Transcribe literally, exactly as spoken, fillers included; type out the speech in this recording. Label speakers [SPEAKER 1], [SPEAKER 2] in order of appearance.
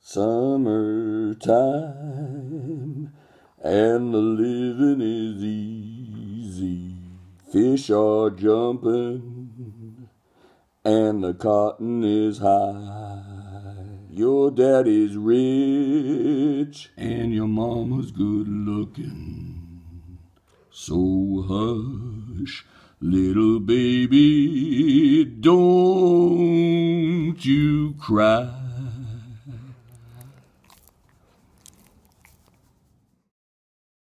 [SPEAKER 1] Summertime, and the living is easy. Fish are jumping, and the cotton is high. Your daddy's rich, and your mama's good looking. So hush, little baby, don't you cry.